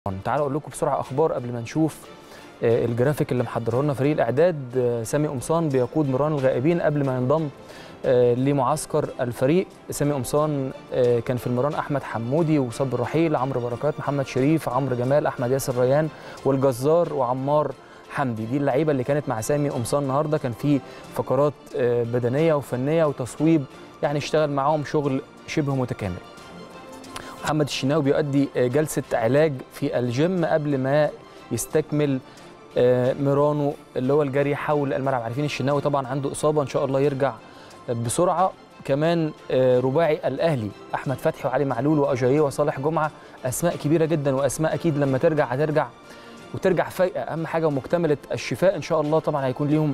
تعالوا اقول لكم بسرعه اخبار قبل ما نشوف الجرافيك اللي محضره لنا فريق الاعداد. سامي قمصان بيقود مران الغائبين قبل ما ينضم لمعسكر الفريق. سامي قمصان كان في المران احمد حمودي وصبر رحيل، عمرو بركات، محمد شريف، عمرو جمال، احمد ياسر ريان والجزار وعمار حمدي. دي اللعيبه اللي كانت مع سامي قمصان النهارده. كان في فقرات بدنيه وفنيه وتصويب، يعني اشتغل معاهم شغل شبه متكامل. محمد الشناوي بيؤدي جلسة علاج في الجيم قبل ما يستكمل ميرانو اللي هو الجري حول الملعب. عارفين الشناوي طبعا عنده إصابة، إن شاء الله يرجع بسرعة. كمان رباعي الأهلي أحمد فتحي وعلي معلول وأجاييه وصالح جمعة، أسماء كبيرة جدا وأسماء أكيد لما ترجع هترجع وترجع فايقة أهم حاجة ومكتملة الشفاء إن شاء الله. طبعا هيكون ليهم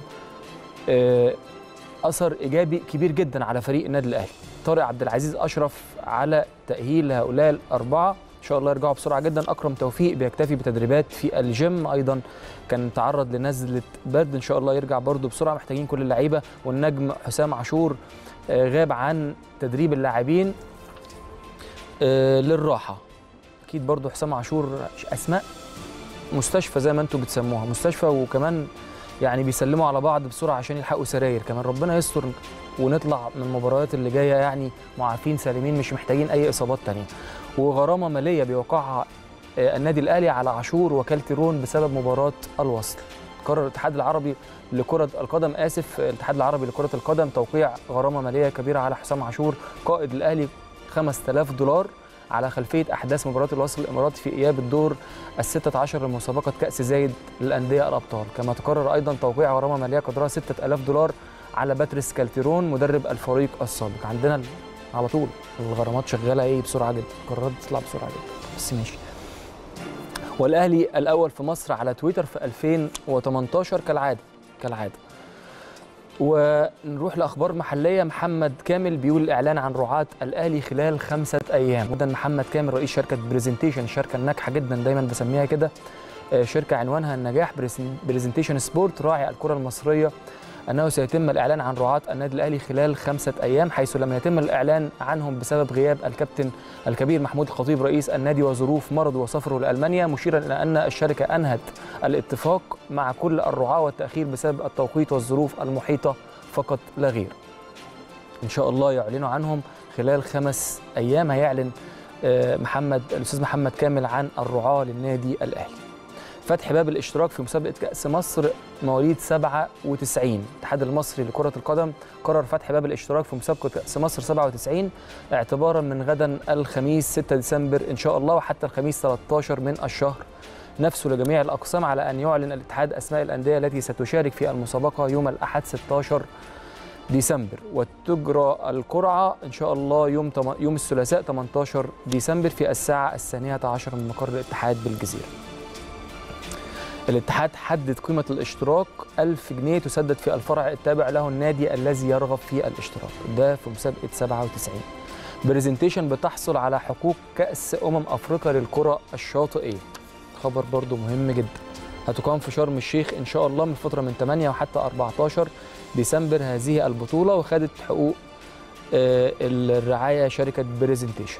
أثر إيجابي كبير جدا على فريق النادي الأهلي. طارق عبد العزيز أشرف على تأهيل هؤلاء الأربعة، إن شاء الله يرجعوا بسرعة جدا. أكرم توفيق بيكتفي بتدريبات في الجيم، أيضا كان تعرض لنزلة برد، إن شاء الله يرجع برضه بسرعة. محتاجين كل اللعيبة. والنجم حسام عاشور غاب عن تدريب اللاعبين للراحة. أكيد برضه حسام عاشور أسماء مستشفى زي ما أنتم بتسموها، مستشفى، وكمان يعني بيسلموا على بعض بسرعه عشان يلحقوا سراير. كمان ربنا يستر ونطلع من المباريات اللي جايه يعني معافين سالمين، مش محتاجين اي اصابات ثانيه. وغرامه ماليه بيوقعها النادي الاهلي على عاشور وكالتيرون بسبب مباراه الوصل. قرر الاتحاد العربي لكره القدم الاتحاد العربي لكره القدم توقيع غرامه ماليه كبيره على حسام عاشور قائد الاهلي $5000 على خلفية أحداث مباراة الوصل الإماراتي في إياب الدور ال16 لمسابقة كأس زايد للأندية الأبطال. كما تقرر أيضا توقيع غرامة مالية قدرها $6000 على باتريس كالتيرون مدرب الفريق السابق. عندنا على طول الغرامات شغالة بسرعة جدا، قرارات تطلع بسرعة جدا بس ماشي. والأهلي الأول في مصر على تويتر في 2018 كالعادة. ونروح لاخبار محليه. محمد كامل بيقول الاعلان عن رعاة الاهلي خلال 5 ايام. جدا محمد كامل رئيس شركه بريزنتيشن، الشركه الناجحه جدا دايما بسميها كده، شركه عنوانها النجاح، بريزنتيشن سبورت، راعي الكره المصريه، انه سيتم الاعلان عن رعاة النادي الاهلي خلال 5 ايام، حيث لم يتم الاعلان عنهم بسبب غياب الكابتن الكبير محمود الخطيب رئيس النادي وظروف مرضه وسفره لالمانيا، مشيرا الى ان الشركه انهت الاتفاق مع كل الرعاة والتاخير بسبب التوقيت والظروف المحيطه فقط لا غير. ان شاء الله يعلنوا عنهم خلال 5 ايام. هيعلن الاستاذ محمد كامل عن الرعاة للنادي الاهلي. فتح باب الاشتراك في مسابقة كأس مصر مواليد 97. الاتحاد المصري لكرة القدم قرر فتح باب الاشتراك في مسابقة كأس مصر 97 اعتبارا من غدا الخميس 6 ديسمبر إن شاء الله وحتى الخميس 13 من الشهر نفسه لجميع الأقسام، على أن يعلن الاتحاد أسماء الأندية التي ستشارك في المسابقة يوم الأحد 16 ديسمبر، وتجرى القرعة إن شاء الله يوم الثلاثاء 18 ديسمبر في الساعة 12 من مقر الاتحاد بالجزيرة. الاتحاد حدد قيمة الاشتراك 1000 جنيه تسدد في الفرع التابع له النادي الذي يرغب في الاشتراك، ده في مسابقة 97. بريزنتيشن بتحصل على حقوق كأس أفريقيا للكرة الشاطئية، خبر برضو مهم جدا. هتقام في شرم الشيخ إن شاء الله من فترة من 8 وحتى 14 ديسمبر هذه البطولة، وخدت حقوق الرعاية شركة بريزنتيشن.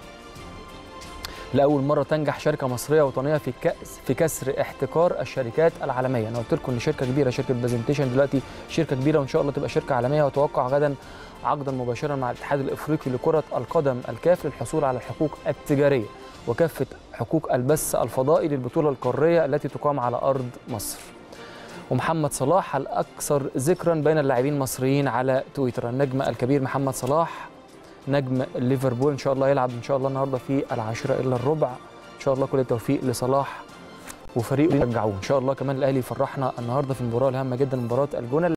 لأول مرة تنجح شركة مصرية وطنية في كسر احتكار الشركات العالمية. أنا قلت لكم إن شركة كبيرة، شركة بريزنتيشن دلوقتي شركة كبيرة وإن شاء الله تبقى شركة عالمية. وتوقع غدا عقدا مباشرا مع الاتحاد الإفريقي لكرة القدم الكاف للحصول على الحقوق التجارية وكافة حقوق البث الفضائي للبطولة القارية التي تقام على أرض مصر. ومحمد صلاح الأكثر ذكرا بين اللاعبين المصريين على تويتر. النجم الكبير محمد صلاح نجم ليفربول إن شاء الله يلعب إن شاء الله النهارده في 10:15. إن شاء الله كل التوفيق لصلاح وفريقه يرجعوه إن شاء الله. كمان الأهلي يفرحنا النهارده في المباراة الهامة جدا، مباراة الجونة.